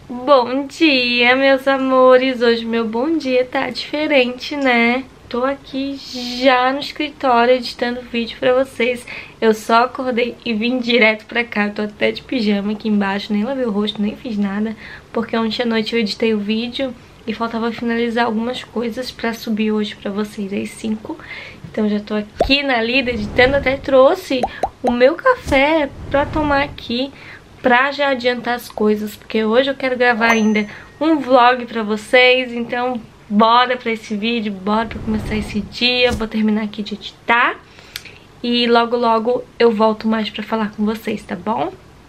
Bom dia, meus amores. Hoje meu bom dia tá diferente, né? Tô aqui já no escritório editando vídeo pra vocês. Eu só acordei e vim direto pra cá. Eu tô até de pijama aqui embaixo, nem lavei o rosto, nem fiz nada, porque ontem à noite eu editei o vídeo e faltava finalizar algumas coisas pra subir hoje pra vocês às 5. Então já tô aqui na lida editando, até trouxe o meu café pra tomar aqui, pra já adiantar as coisas, porque hoje eu quero gravar ainda um vlog pra vocês. Então bora pra esse vídeo, bora pra começar esse dia. Vou terminar aqui de editar e logo logo eu volto mais pra falar com vocês, tá bom?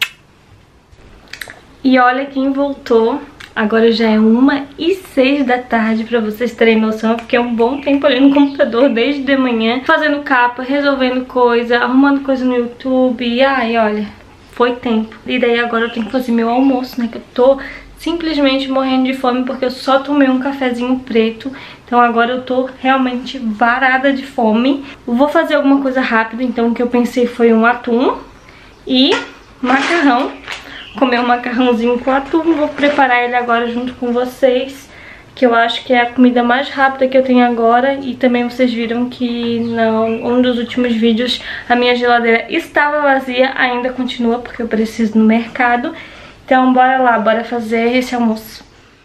E olha quem voltou. Agora já é 1h06 da tarde, pra vocês terem noção. Eu fiquei um bom tempo ali no computador desde de manhã, fazendo capa, resolvendo coisa, arrumando coisa no YouTube. E ai, olha, foi tempo. E daí agora eu tenho que fazer meu almoço, né? Que eu tô simplesmente morrendo de fome porque eu só tomei um cafezinho preto. Então agora eu tô realmente varada de fome. Eu vou fazer alguma coisa rápida, então o que eu pensei foi um atum e macarrão. Comer um macarrãozinho com atum. Vou preparar ele agora junto com vocês, que eu acho que é a comida mais rápida que eu tenho agora. E também vocês viram que um dos últimos vídeos a minha geladeira estava vazia, ainda continua porque eu preciso ir no mercado. Então bora lá, bora fazer esse almoço.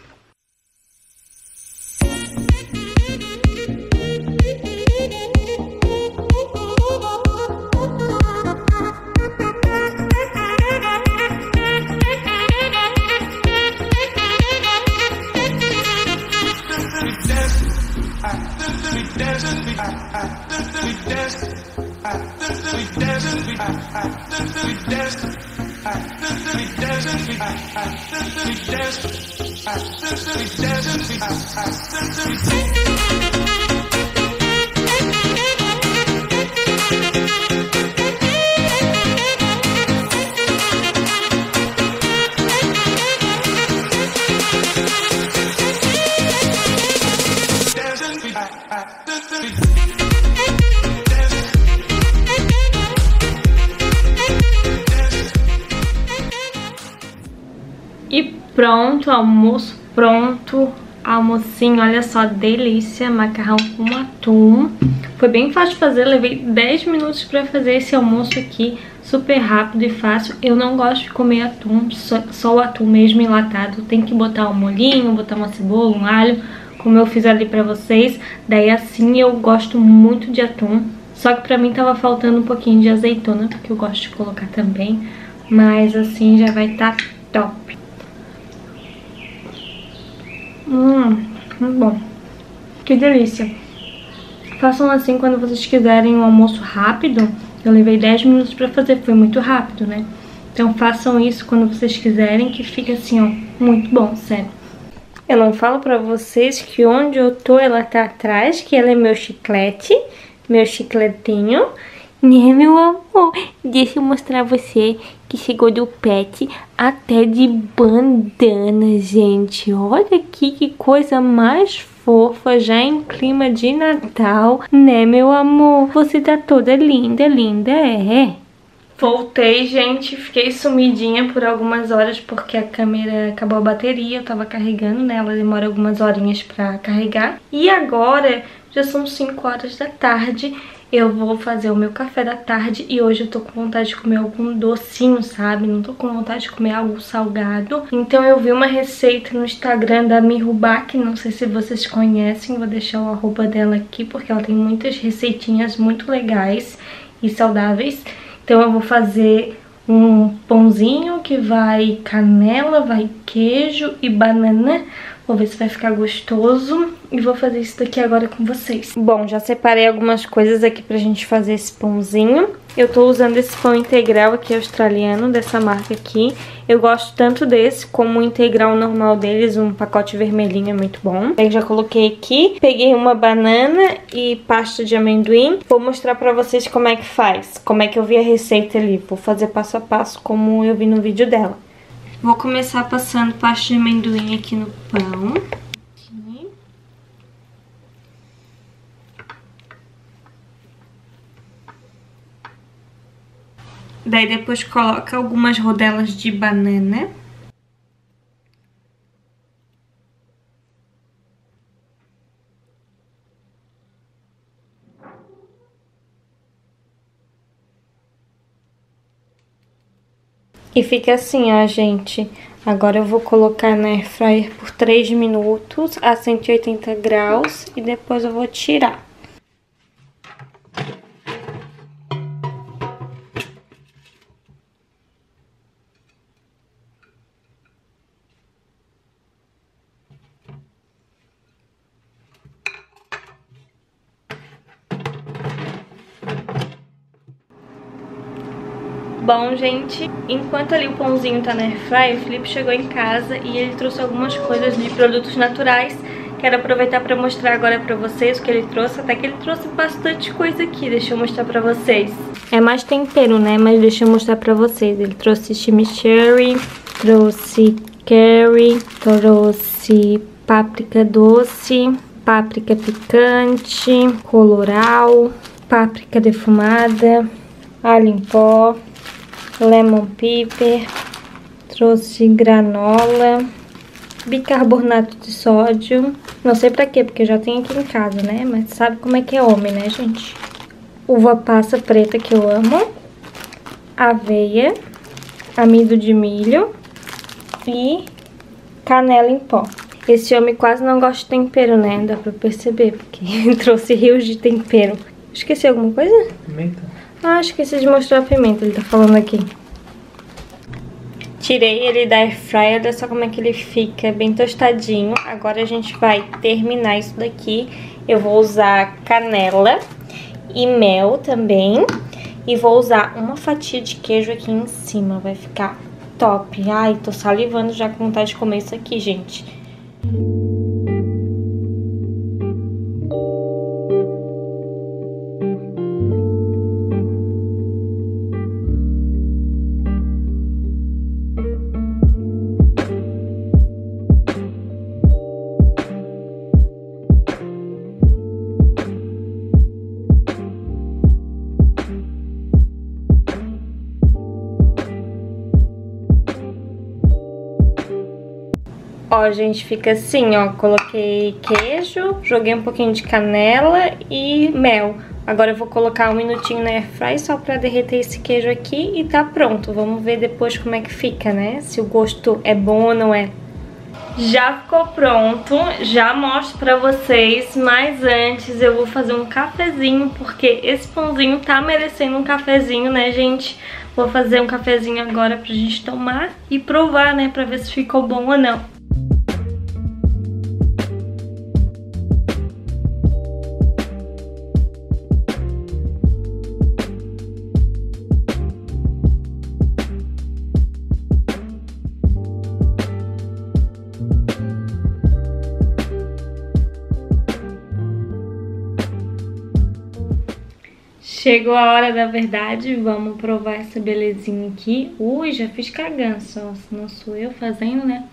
E pronto, almoço pronto, almocinho, olha só, delícia, macarrão com atum. Foi bem fácil de fazer, levei 10 minutos pra fazer esse almoço aqui, super rápido e fácil. Eu não gosto de comer atum, só o atum mesmo enlatado, tem que botar um molhinho, botar uma cebola, um alho, como eu fiz ali pra vocês. Daí assim eu gosto muito de atum, só que pra mim tava faltando um pouquinho de azeitona, porque eu gosto de colocar também, mas assim já vai tá top. Muito bom. Que delícia. Façam assim quando vocês quiserem um almoço rápido. Eu levei 10 minutos pra fazer, foi muito rápido, né? Então façam isso quando vocês quiserem, que fica assim, ó, muito bom, sério. Eu não falo pra vocês que onde eu tô, ela tá atrás, que ela é meu chiclete, meu chicletinho. Né, meu amor? Deixa eu mostrar a você que chegou do pet até de bandana, gente. Olha aqui que coisa mais fofa, já em clima de Natal. Né, meu amor? Você tá toda linda, linda, é. Voltei, gente. Fiquei sumidinha por algumas horas porque a câmera acabou a bateria. Eu tava carregando, né? Ela demora algumas horinhas pra carregar. E agora já são 5 horas da tarde. Eu vou fazer o meu café da tarde e hoje eu tô com vontade de comer algum docinho, sabe? Não tô com vontade de comer algo salgado. Então eu vi uma receita no Instagram da Mirubak, não sei se vocês conhecem, vou deixar o arroba dela aqui porque ela tem muitas receitinhas muito legais e saudáveis. Então eu vou fazer um pãozinho que vai canela, vai queijo e banana. Vou ver se vai ficar gostoso e vou fazer isso daqui agora com vocês. Bom, já separei algumas coisas aqui pra gente fazer esse pãozinho. Eu tô usando esse pão integral aqui australiano, dessa marca aqui. Eu gosto tanto desse como o integral normal deles, um pacote vermelhinho é muito bom. Aí já coloquei aqui, peguei uma banana e pasta de amendoim. Vou mostrar pra vocês como é que faz, como é que eu vi a receita ali. Vou fazer passo a passo como eu vi no vídeo dela. Vou começar passando pasta de amendoim aqui no pão. Aqui. Daí depois coloca algumas rodelas de banana. E fica assim, ó, gente. Agora eu vou colocar na air fryer por 3 minutos a 180 graus e depois eu vou tirar. Bom, gente, enquanto ali o pãozinho tá na airfryer, o Felipe chegou em casa e ele trouxe algumas coisas de produtos naturais. Quero aproveitar pra mostrar agora pra vocês o que ele trouxe, até que ele trouxe bastante coisa aqui, deixa eu mostrar pra vocês. É mais tempero, né, mas deixa eu mostrar pra vocês. Ele trouxe chimichurri, trouxe curry, trouxe páprica doce, páprica picante, colorau, páprica defumada, alho em pó, lemon pepper, trouxe granola, bicarbonato de sódio, não sei pra quê, porque eu já tenho aqui em casa, né, mas sabe como é que é homem, né, gente? Uva passa preta, que eu amo, aveia, amido de milho e canela em pó. Esse homem quase não gosta de tempero, né, dá pra perceber, porque trouxe rios de tempero. Esqueci alguma coisa? Pimenta. Ah, esqueci de mostrar a pimenta, ele tá falando aqui. Tirei ele da airfryer, olha só como é que ele fica, bem tostadinho. Agora a gente vai terminar isso daqui. Eu vou usar canela e mel também. E vou usar uma fatia de queijo aqui em cima, vai ficar top. Ai, tô salivando já com vontade de comer isso aqui, gente. Ó, gente, fica assim, ó, coloquei queijo, joguei um pouquinho de canela e mel. Agora eu vou colocar um minutinho na airfryer só pra derreter esse queijo aqui e tá pronto. Vamos ver depois como é que fica, né? Se o gosto é bom ou não é. Já ficou pronto, já mostro pra vocês, mas antes eu vou fazer um cafezinho, porque esse pãozinho tá merecendo um cafezinho, né, gente? Vou fazer um cafezinho agora pra gente tomar e provar, né, pra ver se ficou bom ou não. Chegou a hora da verdade, vamos provar essa belezinha aqui. Ui, já fiz cagança, ó, se não sou eu fazendo, né?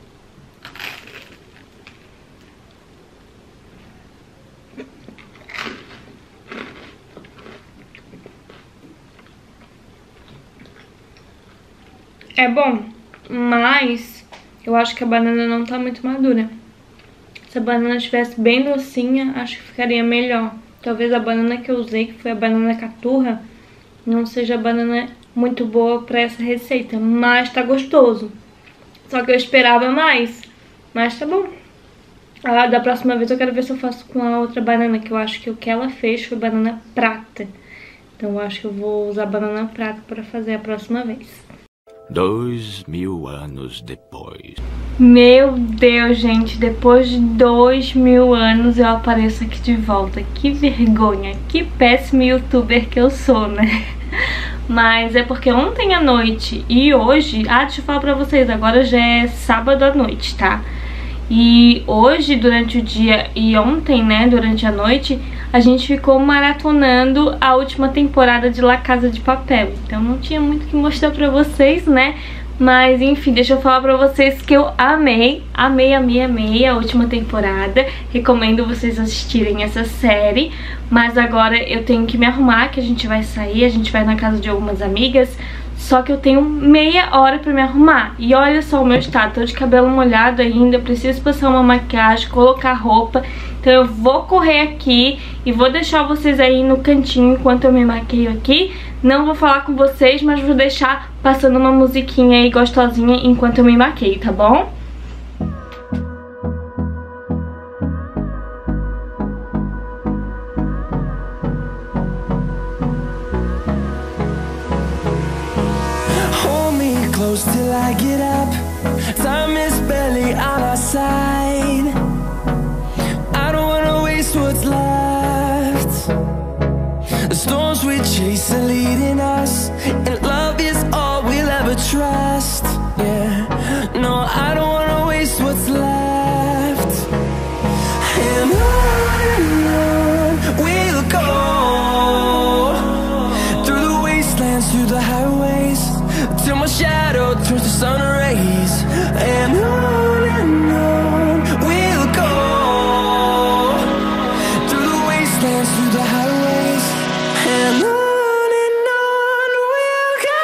É bom, mas eu acho que a banana não tá muito madura. Se a banana estivesse bem docinha, acho que ficaria melhor. Talvez a banana que eu usei, que foi a banana caturra, não seja a banana muito boa pra essa receita. Mas tá gostoso. Só que eu esperava mais. Mas tá bom. Ah, da próxima vez eu quero ver se eu faço com a outra banana, que eu acho que o que ela fez foi banana prata. Então eu acho que eu vou usar banana prata pra fazer a próxima vez. 2000 anos depois. Meu Deus, gente, depois de 2000 anos eu apareço aqui de volta. Que vergonha, que péssimo youtuber que eu sou, né? Mas é porque ontem à noite e hoje... Ah, deixa eu falar pra vocês, agora já é sábado à noite, tá? E hoje, durante o dia, e ontem, né, durante a noite, a gente ficou maratonando a última temporada de La Casa de Papel. Então não tinha muito o que mostrar pra vocês, né? Mas enfim, deixa eu falar pra vocês que eu amei a última temporada. Recomendo vocês assistirem essa série. Mas agora eu tenho que me arrumar, que a gente vai sair, a gente vai na casa de algumas amigas. Só que eu tenho meia hora pra me arrumar. E olha só o meu estado, tô de cabelo molhado ainda, preciso passar uma maquiagem, colocar roupa. Então eu vou correr aqui e vou deixar vocês aí no cantinho enquanto eu me maquio aqui. Não vou falar com vocês, mas vou deixar passando uma musiquinha aí gostosinha enquanto eu me maqueio, tá bom? Close till I get up. Time is barely on our side. I don't wanna waste what's left. The storms we chase are leading us, and love is all we'll ever trust. Yeah, no, I don't wanna waste what's left. And on we'll go, through the wastelands, through the highways, till my shadow turns to sun rays. And on we'll go, through the wastelands, through the highways. And on we'll go.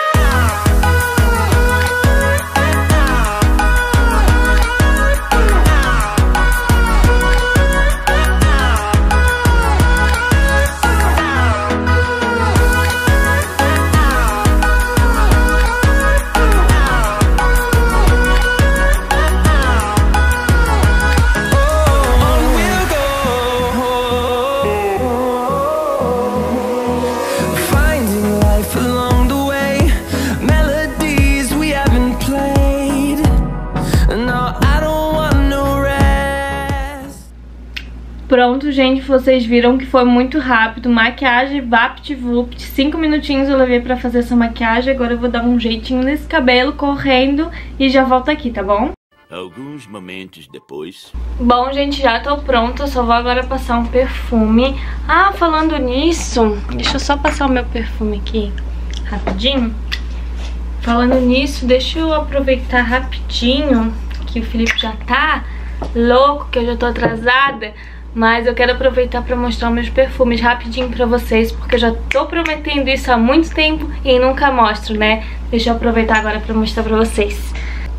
Pronto, gente, vocês viram que foi muito rápido. Maquiagem VaptVupt, 5 minutinhos eu levei pra fazer essa maquiagem. Agora eu vou dar um jeitinho nesse cabelo, correndo, e já volto aqui, tá bom? Alguns momentos depois. Bom, gente, já tô pronta, eu só vou agora passar um perfume. Ah, falando nisso, deixa eu só passar o meu perfume aqui rapidinho. Falando nisso, deixa eu aproveitar rapidinho que o Felipe já tá louco, que eu já tô atrasada. Mas eu quero aproveitar pra mostrar meus perfumes rapidinho pra vocês, porque eu já tô prometendo isso há muito tempo e nunca mostro, né? Deixa eu aproveitar agora pra mostrar pra vocês.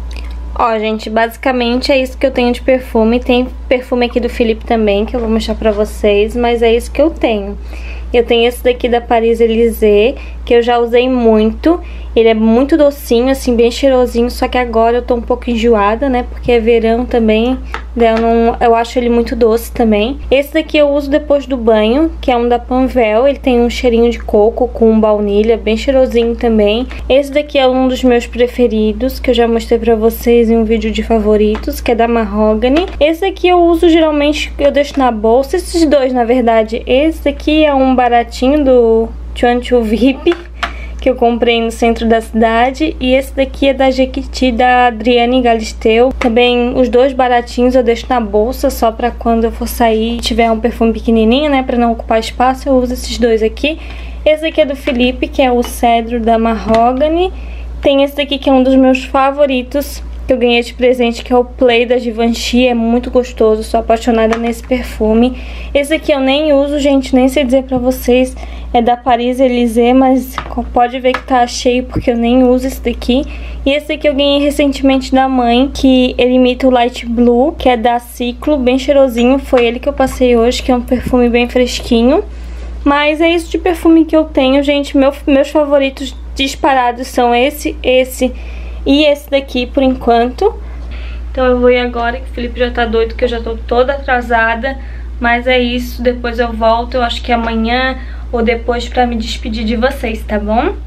Ó, gente, basicamente é isso que eu tenho de perfume. Tem perfume aqui do Felipe também, que eu vou mostrar pra vocês, mas é isso que eu tenho. Eu tenho esse daqui da Paris Élysée, que eu já usei muito. Ele é muito docinho, assim, bem cheirosinho, só que agora eu tô um pouco enjoada, né? Porque é verão também, eu acho ele muito doce também. Esse daqui eu uso depois do banho, que é um da Panvel. Ele tem um cheirinho de coco com baunilha, bem cheirosinho também. Esse daqui é um dos meus preferidos, que eu já mostrei pra vocês em um vídeo de favoritos, que é da Mahogany. Esse daqui eu uso geralmente, eu deixo na bolsa. Esses dois, na verdade. Esse daqui é um baratinho do Chuanchu VIP, que eu comprei no centro da cidade, e esse daqui é da Jequiti, da Adriane Galisteu. Também os dois baratinhos eu deixo na bolsa, só pra quando eu for sair tiver um perfume pequenininho, né, pra não ocupar espaço, eu uso esses dois aqui. Esse aqui é do Felipe, que é o Cedro da Mahogany. Tem esse daqui que é um dos meus favoritos, que eu ganhei de presente, que é o Play da Givenchy. É muito gostoso, sou apaixonada nesse perfume. Esse aqui eu nem uso, gente, nem sei dizer pra vocês. É da Paris Élysée, mas pode ver que tá cheio porque eu nem uso esse daqui. E esse aqui eu ganhei recentemente da mãe, que ele imita o Light Blue, que é da Ciclo, bem cheirosinho. Foi ele que eu passei hoje, que é um perfume bem fresquinho. Mas é isso de perfume que eu tenho, gente. Meus favoritos disparados são esse e esse daqui por enquanto. Então eu vou ir agora, que o Felipe já tá doido, que eu já tô toda atrasada. Mas é isso, depois eu volto, eu acho que amanhã ou depois, pra me despedir de vocês, tá bom?